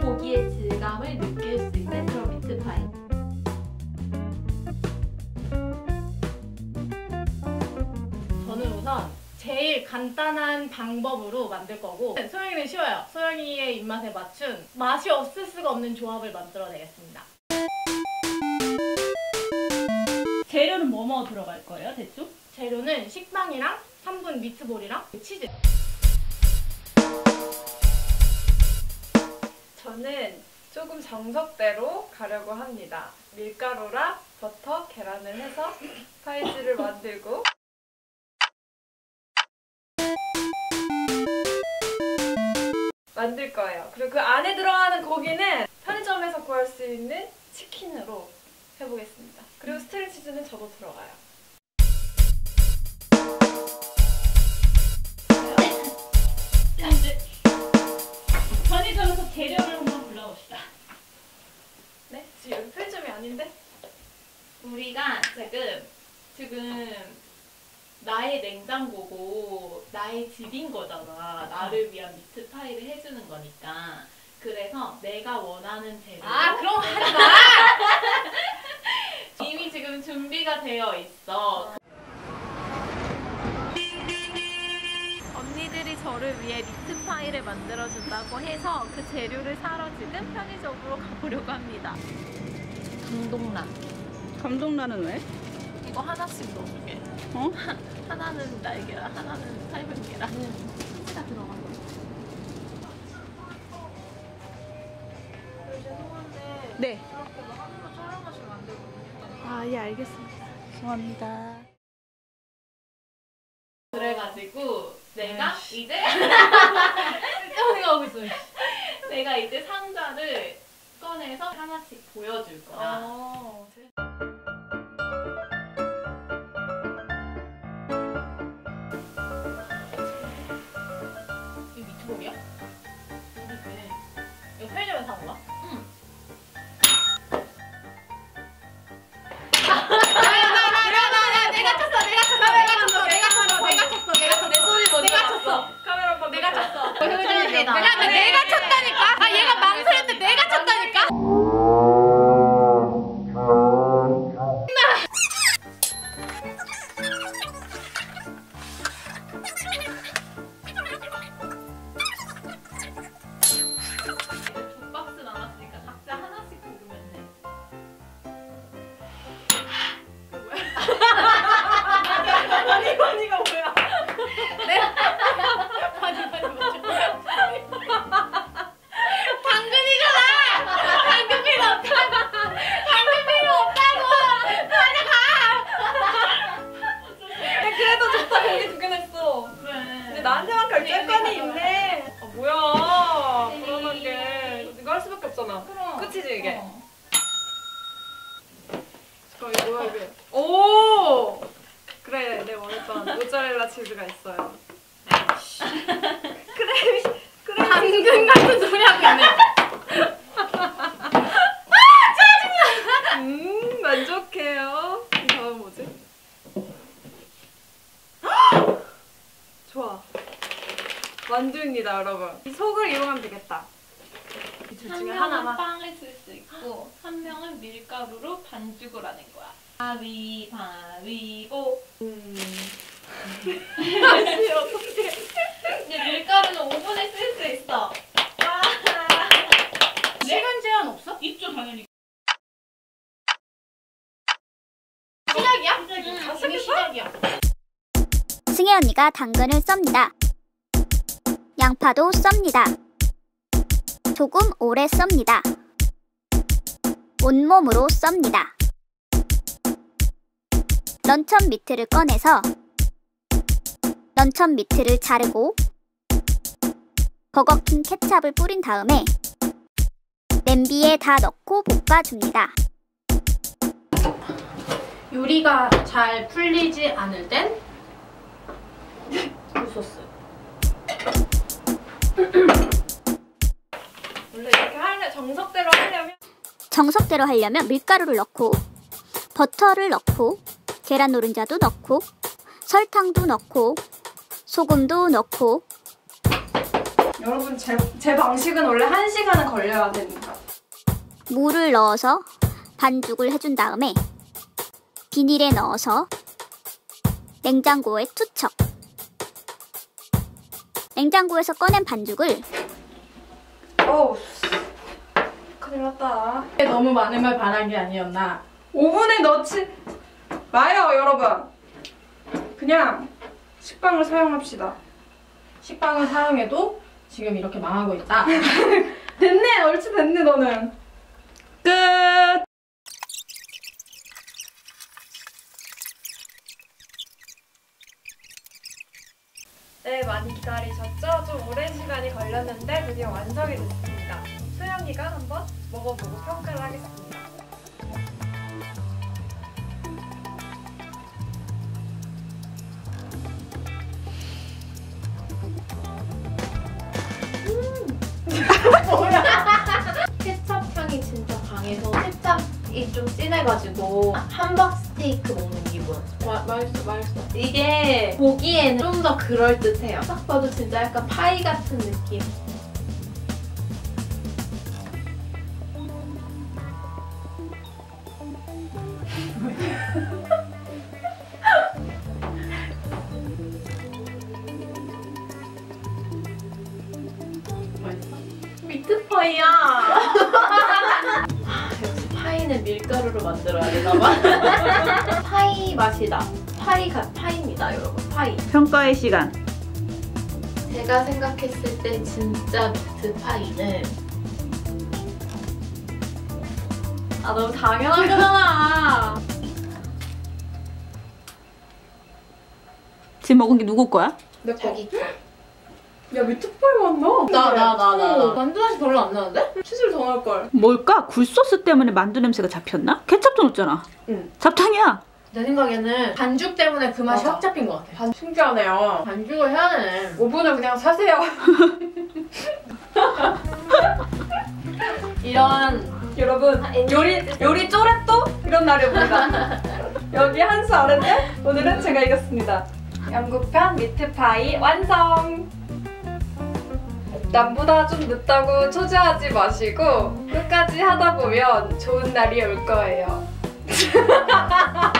고기의 질감을 느낄 수 있는 그런 미트파이. 저는 우선 제일 간단한 방법으로 만들 거고, 소영이는 쉬워요. 소영이의 입맛에 맞춘 맛이 없을 수가 없는 조합을 만들어내겠습니다. 재료는 뭐뭐 들어갈 거예요, 대충? 재료는 식빵이랑 3분 미트볼이랑 치즈. 저는 조금 정석대로 가려고 합니다. 밀가루랑 버터, 계란을 해서 파이즈를 만들고 만들 거예요. 그리고 그 안에 들어가는 고기는 편의점에서 구할 수 있는 치킨으로 해보겠습니다. 그리고 스트링 치즈는 저도 들어가요. 이제 편의점에서 재료를 한번 불러봅시다. 네? 지금 여기 편의점이 아닌데? 우리가 지금 나의 냉장고고 나의 집인 거잖아. 나를 위한 미트파이를 해주는 거니까. 그래서 내가 원하는 재료. 그럼 하지 마! 이미 지금 준비가 되어 있어. 언니들이 저를 위해 미트파이를 만들어준다고 해서 그 재료를 사러 지금 편의점으로 가보려고 합니다. 감동란. 감동란은 왜? 이거 하나씩 넣어줄게. 어? 하나는 날계란, 하나는 삶은 계란. 치즈가 들어가요. 죄송한데 네. 그렇게 뭐 함부로 촬영하시면 안 되거든요. 예, 알겠습니다. 죄송합니다. 그래가지고 내가 이제 쓸데없는 거 하고 있어. 내가 이제 상자를 꺼내서 하나씩 보여줄 거야. 이거 미트볼이야? 모르지. 이거 편의점에서 산 거야? 응. 내가 쳤어. 내가 쳤다니까? 얘가 망설였는데 내가 쳤다니까? 두 박스 남았으니까 각자 하나씩 고르면 돼. 언니가 뭐야? 그래도 좋다. 고기 두 개나 있어. 그래. 근데 나한테만 결정권이 있네. 뭐야? 그러는 게 이거 할 수밖에 없잖아. 그럼. 끝이지 이게. 어. 잠깐 이거 뭐야 이게? 오! 그래 내가 원했던 모짜렐라 치즈가 있어요. 그래 당근 같은 소리 하고 있네. 만족해요. 이 다음 뭐지? 좋아. 만두입니다, 여러분. 이 속을 이용하면 되겠다. 이 둘 한 중에 명은 하나만. 빵을 쓸 수 있고 한 명은 밀가루로 반죽을 하는 거야. 바위바위보. 다시 어떡해. 이제 밀가루는 오븐에 쓸 수 있어. 시간 제한 없어? 있죠, 당연히. 시작이야? 이미 시작이야. 승혜 언니가 당근을 썹니다. 양파도 썹니다. 조금 오래 썹니다. 온몸으로 썹니다. 런천 미트를 꺼내서 런천 미트를 자르고 버거킹 케찹을 뿌린 다음에 냄비에 다 넣고 볶아줍니다. 요리가 잘 풀리지 않을 땐 굴소스. 원래 이렇게 정석대로 하려면 밀가루를 넣고 버터를 넣고 계란 노른자도 넣고 설탕도 넣고 소금도 넣고 여러분 제 방식은 원래 1시간은 걸려야 됩니다. 물을 넣어서 반죽을 해준 다음에 비닐에 넣어서 냉장고에 투척. 냉장고에서 꺼낸 반죽을 어우, 큰일 났다. 너무 많은 걸 바란 게 아니었나. 오븐에 넣지 마요, 여러분. 그냥 식빵을 사용합시다. 식빵을 사용해도 지금 이렇게 망하고 있다. 됐네, 얼추 됐네, 너는. 끝! 네, 많이 기다리셨죠? 좀 오랜 시간이 걸렸는데 드디어 완성이 됐습니다. 소영이가 한번 먹어보고 평가를 하겠습니다. 케찹 향이 진짜 강해서 케찹이 좀 진해가지고 함박 스테이크 먹는 기분. 맛있어. 이게 보기에는 좀 더 그럴듯해요. 딱 봐도 진짜 약간 파이 같은 느낌. 미트파이야. 역시 파이는 밀가루로 만들어야 되나봐. 파이 맛이다. 파이입니다, 여러분. 파이. 평가의 시간. 제가 생각했을 때 진짜 미트파이는 너무 당연한 거잖아. 지금 먹은 게 누구 거야? 자기 야, 미트파이 맛나? 나 만두 맛이 별로 안 나는데? 치즈를 더 넣을걸. 뭘까? 굴소스 때문에 만두 냄새가 잡혔나? 케첩도 넣었잖아. 응. 잡탕이야. 내 생각에는 반죽 때문에 그 맛이 맞아. 확 잡힌 것 같아. 신기하네요. 반죽을 해야 되네. 오븐을 그냥 사세요. 이런 여러분, 요리 쪼렛도 이런 날이 옵니다. 여기 한 수 아는데 오늘은 제가 이겼습니다. 영국편 미트파이 완성! 남보다 좀 늦다고 초조하지 마시고 끝까지 하다 보면 좋은 날이 올 거예요.